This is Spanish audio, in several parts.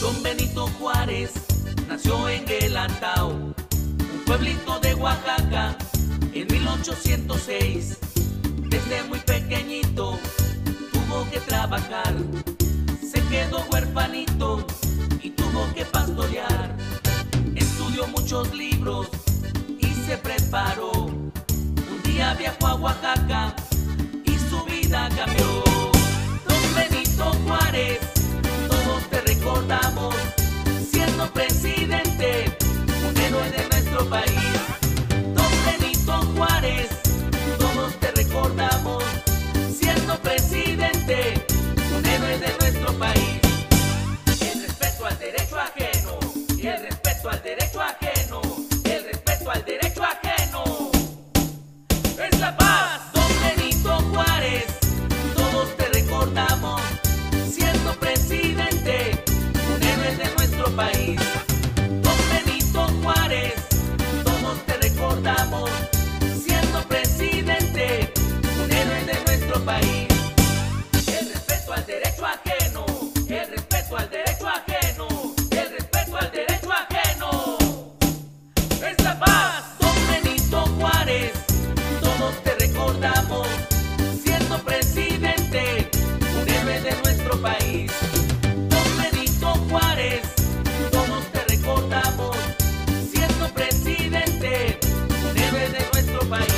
Don Benito Juárez nació en Guelatao, un pueblito de Oaxaca, en 1806. Desde muy pequeñito tuvo que trabajar, se quedó huerfanito y tuvo que pastorear. Estudió muchos libros y se preparó. Un día viajó a Oaxaca y su vida cambió. Don Benito Juárez, todos te recordamos, siendo presidente, un héroe de nuestro país. Don Benito Juárez, todos te recordamos, siendo presidente, un héroe de nuestro país. El respeto al derecho ajeno, el respeto al derecho ajeno, el respeto al derecho ajeno. Es la paz. Don Benito Juárez, todos te recordamos, siendo presidente, un héroe de nuestro país. Don Benito Juárez, todos te recordamos, siendo presidente, un héroe de nuestro país. El respeto al derecho ajeno, el respeto al derecho ajeno, el respeto al derecho ajeno. Es la paz. Don Benito Juárez, todos te recordamos, siendo presidente, un héroe de nuestro país. Don Benito Juárez, todos te recordamos, siendo presidente, un héroe de nuestro país.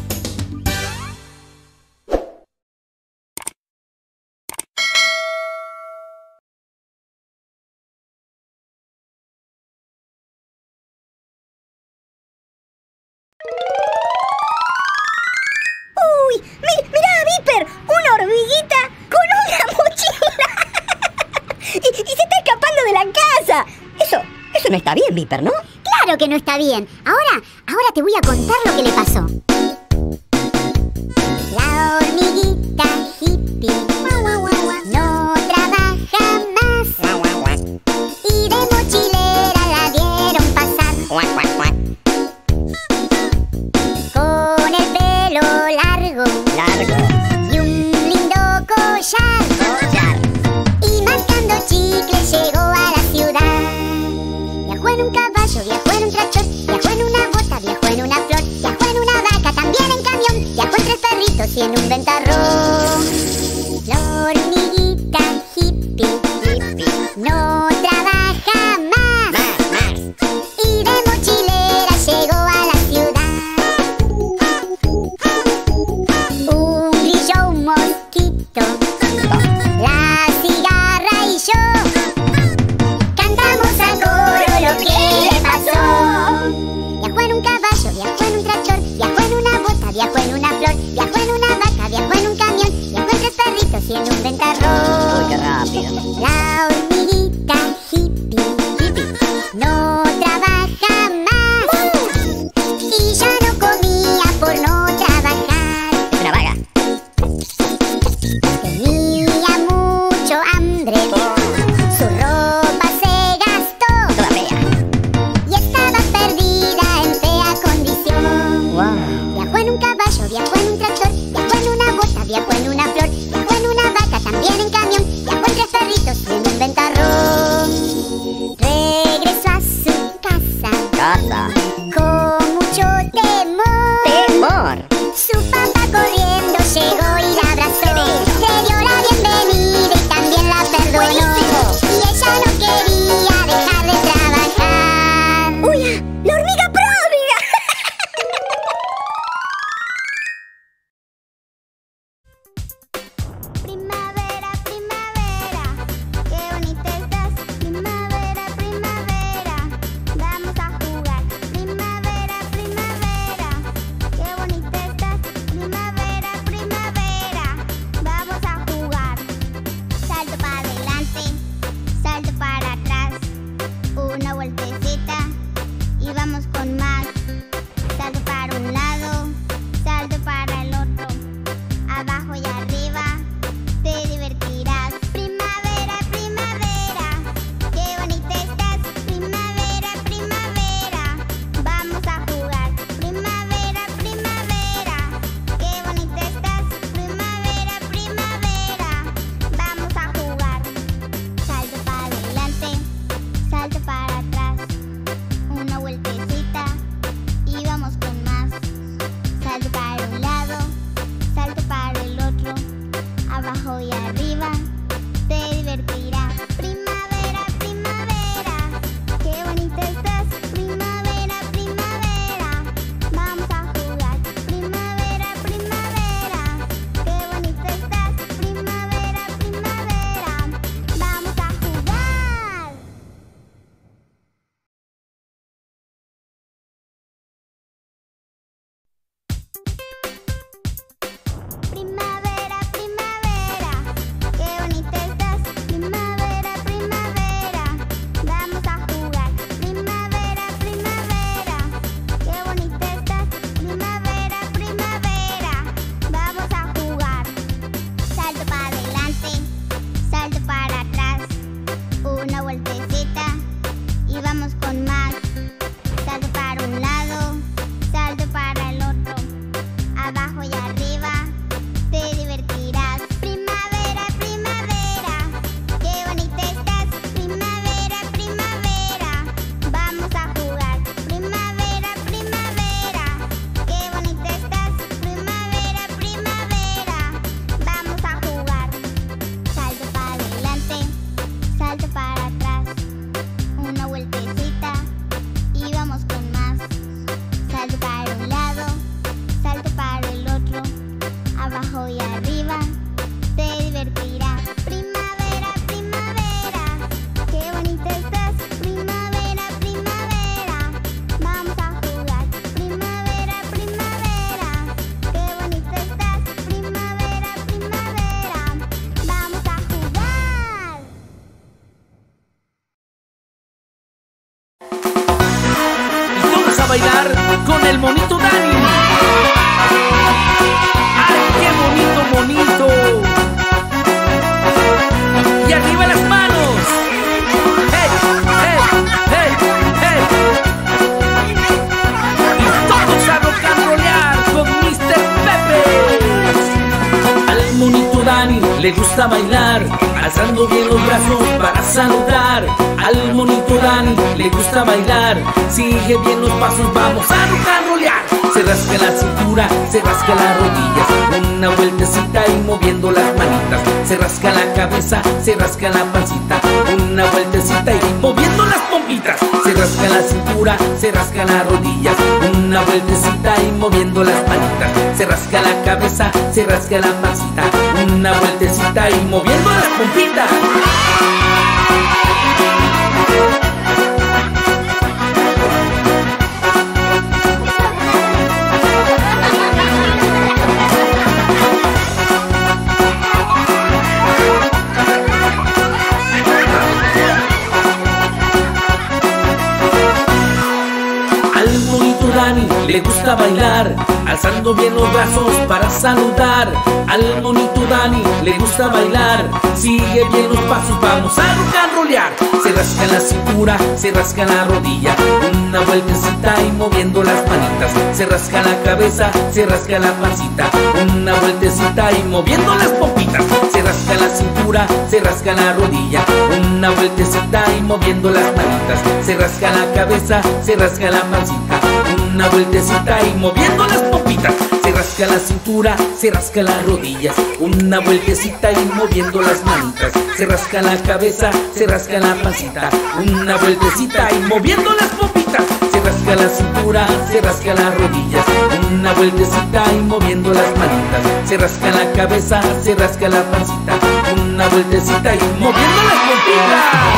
¡Uy! ¡Mirá, Viper! ¡Una hormiguita con una mochila! y se está escapando de la casa. Eso no está bien, Viper, ¿no? Claro que no está bien. Ahora te voy a contar lo que le pasó. La hormiguita hippie no trabaja más y de mochilera la vieron pasar. Con el pelo largo y un lindo collar. Y mascando chicle llegó a la ciudad. Viajó en un caballo, viajó en un tractor, viajó en una bota, viajó en una flor, viajó en una vaca, también en camión, viajó en 3 perritos y en un ventarrón. La hormiguita hippie no trabaja más y de mochilera llegó a la ciudad. Un grillo, un mosquito, la cigarra y yo cantamos a coro lo que le pasó. Viajó en un caballo, viajó en un tractor, viajó en una bota, viajó en una flor, viajó en una vaca, viajó en un camión, viajó en 3 perritos y en un ventarrón. ¡Uy, qué rápido! La hormiguita hippie no trabaja más y ya no comía por no trabajar. Es una vaga. Tenía mucho hambre, su ropa se gastó Toda fea. y estaba perdida en fea condición. Wow. Viajó en un caballo, viajó en un tractor, viajó en una bota, viajó en una flor, viajó en una vaca, también en camión, y arriba, te divertirás. Primavera, primavera, qué bonita estás. Primavera, primavera, vamos a jugar. Primavera, primavera, qué bonita estás. Primavera, primavera, vamos a jugar. Primavera, primavera, qué bonita estás. Primavera, primavera, vamos a jugar. Primavera, primavera, qué bonita estás. Primavera, primavera, vamos a jugar. Salto para adelante, salto para atrás, una vueltecita y vamos con más. Salto para un lado, salto para el otro, abajo y arriba, te divertirás. Primavera, primavera, qué bonita estás. Primavera, primavera, vamos a jugar. Primavera, primavera, qué bonita estás. Primavera, primavera, vamos a jugar. Salto para adelante, salto para atrás, una vueltecita y vamos con más. Salto para un lado, salto para el otro, abajo y arriba, te divertirás. Primavera, primavera, qué bonita estás. Primavera, primavera, vamos a jugar. Primavera, primavera, qué bonita estás. Primavera, primavera, vamos a jugar. Y todos a bailar con el monito Dani. ¡Ay, qué bonito, bonito! Y arriba las manos. ¡Hey, hey, hey, hey! Y todos a rock and rollear con Mr. Pepe. Al monito Dani le gusta bailar, alzando bien los brazos para saludar. Al monito Dani le gusta bailar, sigue bien los pasos, vamos a rock and rollear. Se rasca la cintura, se rasca las rodillas, una vueltecita y moviendo las manitas. Se rasca la cabeza, se rasca la pancita, una vueltecita y moviendo las pompitas. Se rasca la cintura, se rasca las rodillas, una vueltecita y moviendo las manitas. Se rasca la cabeza, se rasca la pancita, una vueltecita y moviendo las pompitas. Dani le gusta bailar, alzando bien los brazos para saludar. Al monito Dani le gusta bailar, sigue bien los pasos, vamos a rock and rollear. Se rasca la cintura, se rasca la rodilla, una vueltecita y moviendo las manitas. Se rasca la cabeza, se rasca la pancita, una vueltecita y moviendo las pompitas. Se rasca la cintura, se rasca la rodilla, una vueltecita y moviendo las manitas. Se rasca la cabeza, se rasca la pancita, una vueltecita y moviendo las pompitas. Se rasca la cintura, se rasca las rodillas, una vueltecita y moviendo las manitas. Se rasca la cabeza, se rasca la pancita, una vueltecita y moviendo las pompitas. Se rasca la cintura, se rasca las rodillas, una vueltecita y moviendo las manitas. Se rasca la cabeza, se rasca la pancita, una vueltecita y moviendo las pompitas.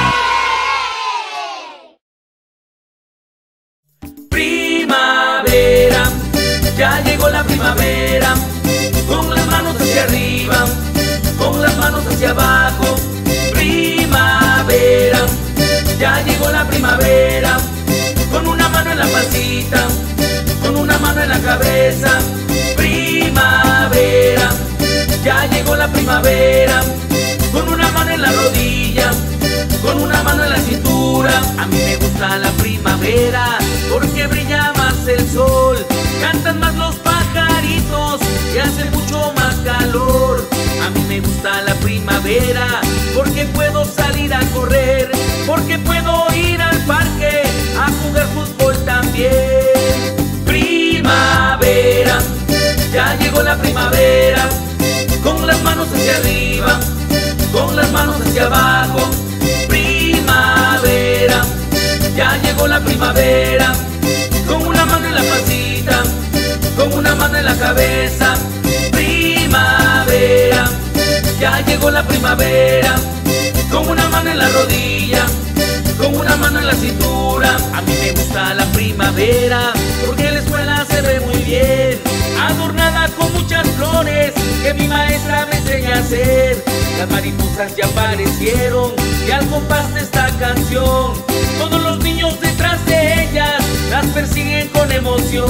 Primavera, ya llegó la primavera, con las manos hacia arriba, con las manos hacia abajo. Primavera, ya llegó la primavera, con una mano en la pancita, con una mano en la cabeza. Primavera, ya llegó la primavera, con una mano en la rodilla, con una mano en la cintura. A mí me gusta la primavera, porque brilla más el sol, cantan más los pajaritos y hace mucho más calor. A mí me gusta la primavera, porque puedo salir a correr, porque puedo ir al parque a jugar fútbol también. Primavera, ya llegó la primavera, con las manos manos hacia arriba, con las manos hacia abajo. Primavera, ya llegó la primavera. Con una mano en la pancita, con una mano en la cabeza. Primavera, ya llegó la primavera. Con una mano en la rodilla, con una mano en la cintura. A mí me gusta la primavera porque la escuela se ve muy bien, adornada con muchas flores que mi maestra me enseña a hacer. Las mariposas ya aparecieron y al compás de esta canción, todos los niños detrás de ellas las persiguen con emoción.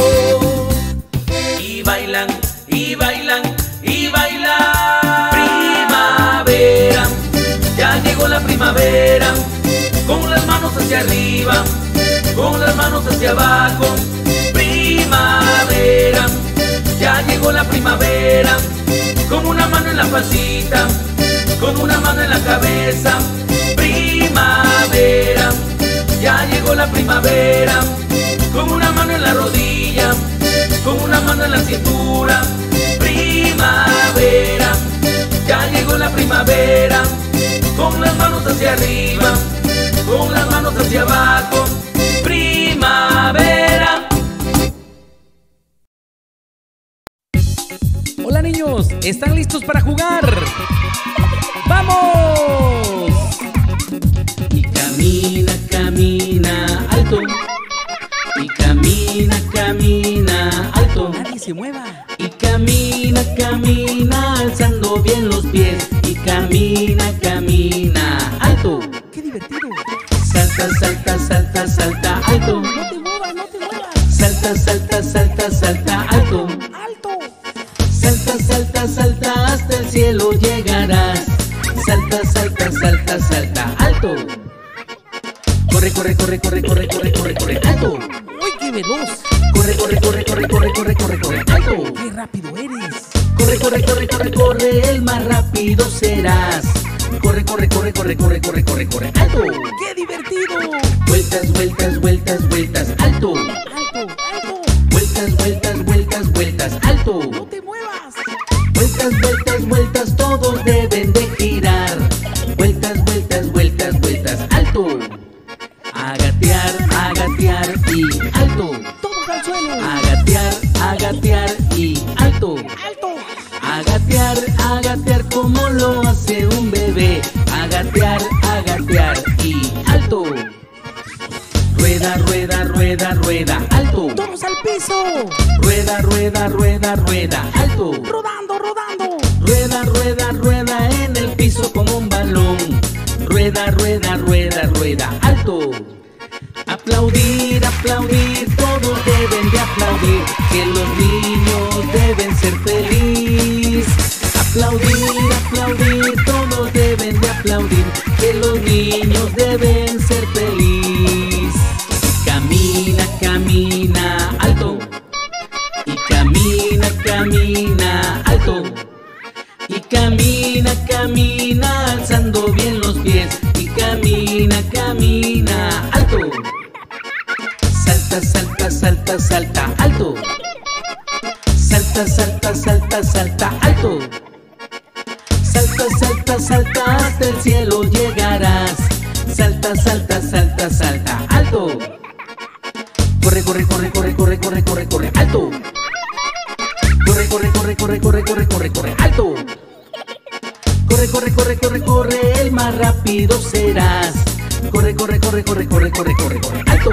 Y bailan, y bailan, y bailan. Primavera, ya llegó la primavera. Con las manos hacia arriba, con las manos hacia abajo. Primavera, ya llegó la primavera. Con una mano en la pancita, con una mano en la cabeza. Primavera, ya llegó la primavera. Con una mano en la rodilla, con una mano en la cintura. Primavera, ya llegó la primavera. Con las manos hacia arriba, con las manos hacia abajo. Primavera. Hola niños, ¿están listos para jugar? ¡Vamos! Y camina, camina alto. Y camina, camina alto. Nadie se mueva. Y camina, camina alzando bien los pies. Y camina, camina alto. ¡Qué divertido! Salta, salta, salta, salta alto. No te muevas, no te muevas. Salta, salta, salta, salta alto. ¡Alto! Salta, salta, salta, hasta el cielo llegarás. Salta, salta, salta, salta alto. Corre, corre, corre, corre, corre, corre, corre, corre alto. ¡Uy, qué veloz! Corre, corre, corre, corre, corre, corre, corre, corre alto. ¡Qué rápido eres! Corre, corre, corre, corre, corre, el más rápido serás. Corre, corre, corre, corre, corre, corre, corre, corre alto. ¡Qué divertido! Vueltas, vueltas, vueltas, vueltas alto. ¡Alto, alto! Vueltas, vueltas, vueltas, vueltas alto. ¡No te muevas! Vueltas, vueltas, vueltas, todos deben de girar. Vueltas, vueltas, vueltas, vueltas alto. Agatear, agatear y alto. ¡Todos al suelo! Agatear, agatear y alto. ¡Alto! Agatear, agatear como lo hace un bebé. Agatear, agatear y alto. Rueda, rueda, rueda, rueda, alto. ¡Todos al piso! Rueda, rueda, rueda, rueda, alto. ¡Rodando, rodando! Rueda, rueda, rueda en el piso como un balón. Rueda, rueda, rueda, rueda, alto. Aplaudir, aplaudir, todos deben de aplaudir, que los niños deben ser felices. Aplaudir, aplaudir, todos deben de aplaudir, que los niños deben ser felices. Camina, camina alto. Y camina, camina alto. Y camina, camina alzando bien los pies. Y camina, camina alto. Salta, salta, salta, salta alto. Salta, salta, salta, salta alto. Salta, salta, salta, hasta el cielo llegarás. Salta, salta, salta, salta alto. Corre, corre, corre, corre, corre, corre, corre, corre alto. Corre, corre, corre, corre, corre, corre, corre, corre alto. Corre, corre, corre, corre, corre, el más rápido serás. Corre, corre, corre, corre, corre, corre, corre, corre alto.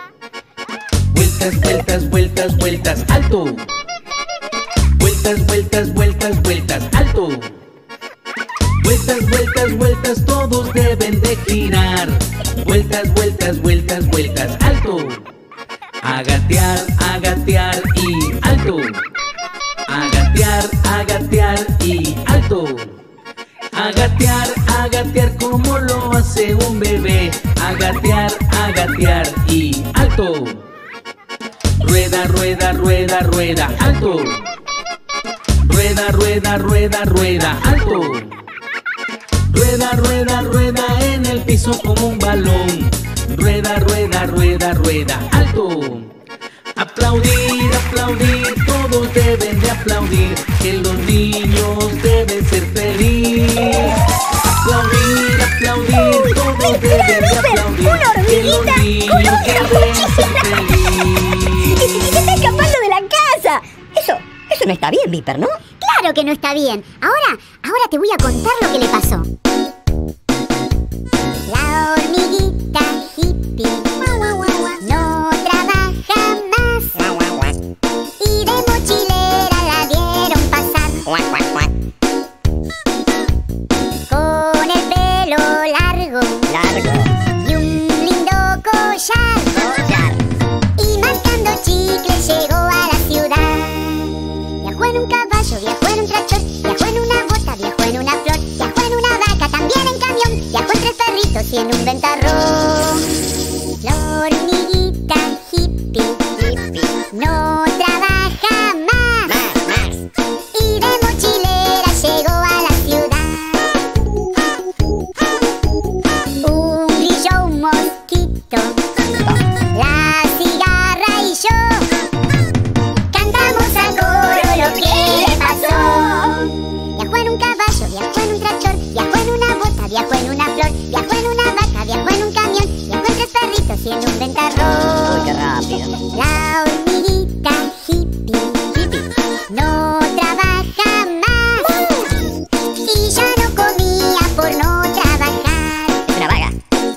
Vueltas, vueltas, vueltas, vueltas alto. Vueltas, vueltas, vueltas, vueltas alto. Vueltas, vueltas, vueltas, todos deben de girar. Vueltas, vueltas, vueltas, vueltas alto. Agatear, agatear y alto. Agatear, agatear y alto. Agatear, agatear como lo hace un bebé. Agatear, agatear y alto. Rueda, rueda, rueda, rueda, alto. Rueda, rueda, rueda, rueda, alto. Rueda, rueda, rueda en el piso como un balón. Rueda, rueda, rueda, rueda, alto. Aplaudir, aplaudir. aplaudir, todos deben de aplaudir, que los niños deben ser felices. Aplaudir, aplaudir, todos deben de aplaudir, que los niños deben ser felices. ¡Y se está escapando de la casa! Eso no está bien, Viper, ¿no? Claro que no está bien. Ahora te voy a contar lo que le pasó. La hormiguita hippie no trabaja más y de mochilera la vieron pasar. Con el pelo largo y un lindo collar y mascando chicle llegó a la ciudad. Viajó en un caballo, viajó en un tractor, viajó en una bota, viajó en una flor, viajó en una vaca, también en camión, viajó en 3 perritos y en un ventarrón. La hormiguita hippie no trabaja más y de mochilera llegó a la ciudad. Un grillo, un mosquito, la cigarra y yo cantamos a coro lo que le pasó. Viajó en un caballo, viajó en un tractor, viajó en una bota, viajó en una flor, viajó en una vaca, viajó en un camión, viajó en 3 perritos y en un ventarrón. Uy, qué rápido. La hormiguita hippie no trabaja más y ya no comía por no trabajar. Es una vaga.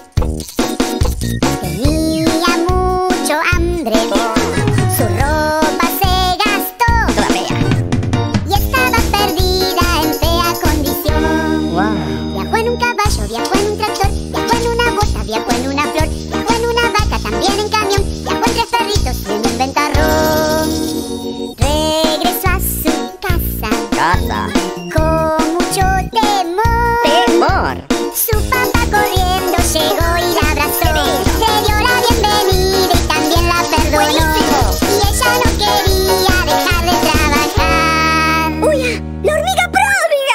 Tenía mucho hambre, su ropa se gastó Toda fea. y estaba perdida en fea condición. Wow. Viajó en un caballo, viajó en un tractor, viajó en una bota, viajó en una flor, viajó en una vaca, también en camión, viajó en 3 perritos y en un ventarrón. Regresó a su casa con mucho temor. Su papá corriendo llegó y la abrazó, le dio la bienvenida y también la perdonó. Y ella no quería dejar de trabajar. ¡Uy! ¡La hormiga pródiga!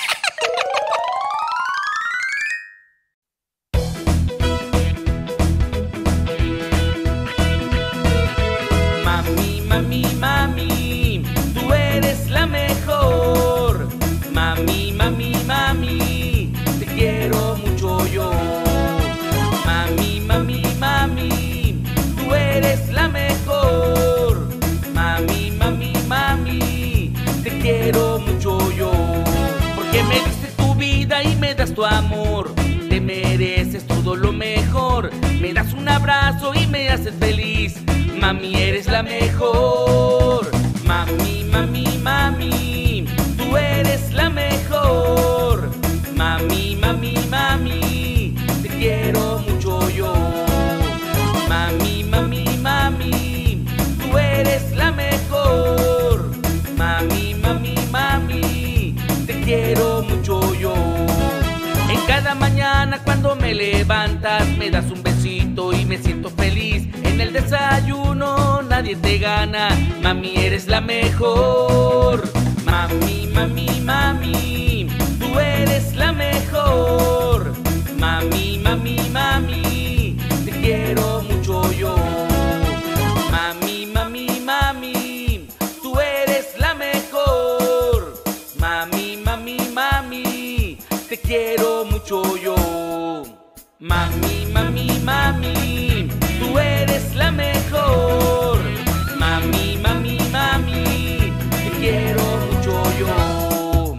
Mami, mami, mami, tú eres la mejor. Mami, mami, mami, te quiero mucho yo. Mami, mami, mami, tú eres la mejor. Mami, mami, mami, te quiero mucho yo. Porque me diste tu vida y me das tu amor. Te mereces todo lo mejor. Me das un abrazo y me haces feliz. Mami, eres la mejor. Mami, mami, mami, tú eres la mejor. Mami, mami, mami, te quiero mucho yo. Mami, mami, mami, tú eres la mejor. Mami, mami, mami, te quiero mucho yo. En cada mañana cuando me levantas me das un besito y me siento feliz. En el desayuno nadie te gana. Mami, eres la mejor. Mami, mami, mami, tú eres la mejor. Mami, mami, mami, te quiero mucho yo. Mami, mami, mami, tú eres la mejor. Mami, mami, mami, te quiero mucho yo. Mami, mami, mami, tú eres la mejor. Mami, mami, mami, te quiero mucho yo.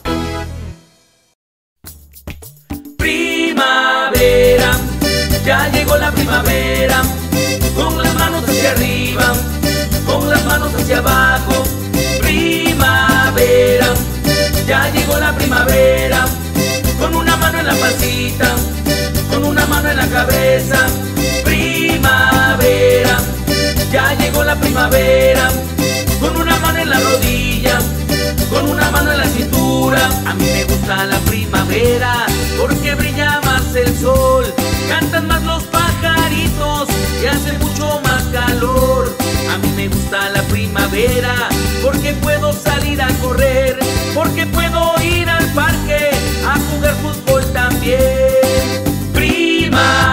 Primavera, ya llegó la primavera. Con las manos hacia arriba, con las manos hacia abajo. Primavera, ya llegó la primavera. Con una mano en la pancita, con una mano en la cabeza. Primavera, ya llegó la primavera. Con una mano en la rodilla, con una mano en la cintura. A mí me gusta la primavera porque brilla más el sol, cantan más los pajaritos y hace mucho más calor. A mí me gusta la primavera porque puedo salir a correr, porque puedo ir al parque a jugar fútbol también.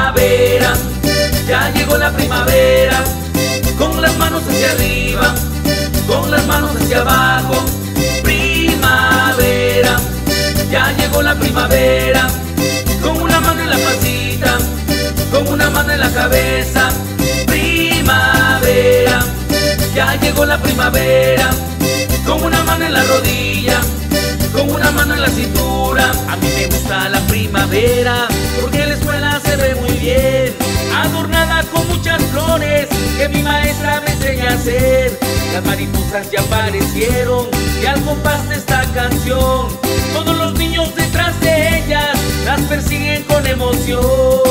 Primavera, ya llegó la primavera. Con las manos hacia arriba, manos hacia abajo. Primavera, ya llegó la primavera. Con una mano en la pancita, con una mano en la cabeza. Primavera, ya llegó la primavera. Con una mano en la rodilla, con una mano en la cintura. A mí me gusta la primavera porque la escuela se ve muy bien, adornada con muchas flores que mi maestra me enseña a hacer. Las mariposas ya aparecieron y al compás de esta canción, todos los niños detrás de ellas las persiguen con emoción.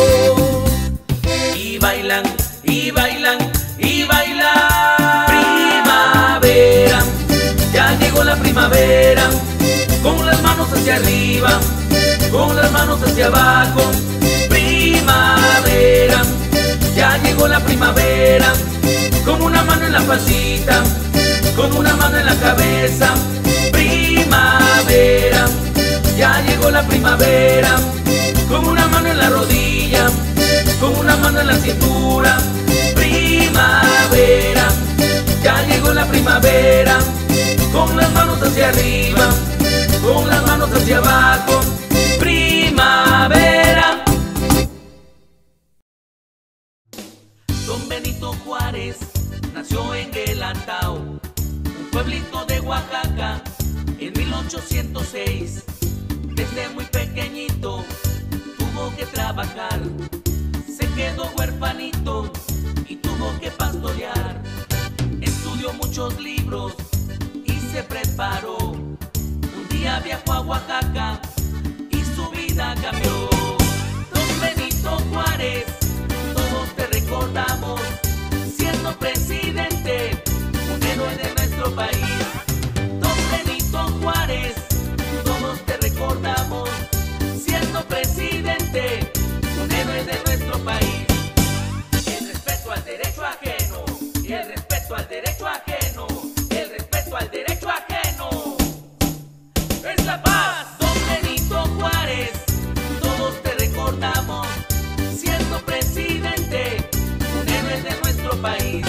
Y bailan, y bailan, y bailan. Primavera, ya llegó la primavera. Con las manos hacia arriba, con las manos hacia abajo. Primavera, ya llegó la primavera. Con una mano en la pancita, con una mano en la cabeza. Primavera, ya llegó la primavera. Con una mano en la rodilla, con una mano en la cintura. Primavera, ya llegó la primavera. Con las manos hacia arriba, con las manos hacia abajo. Primavera. Don Benito Juárez nació en Guelantao, un pueblito de Oaxaca, en 1806. Desde muy pequeñito tuvo que trabajar, se quedó huerfanito y tuvo que pastorear. Estudió muchos libros y se preparó. Un día viajó a Oaxaca y su vida cambió. Don Benito Juárez, todos te recordamos, siendo presidente, un héroe de nuestro país. Don Benito Juárez, todos te recordamos, siendo presidente, un héroe de nuestro país. El respeto al derecho ajeno, y el respeto al derecho ajeno, el respeto al derecho ajeno es la paz. Don Benito Juárez, todos te recordamos, siendo presidente, un héroe de nuestro país.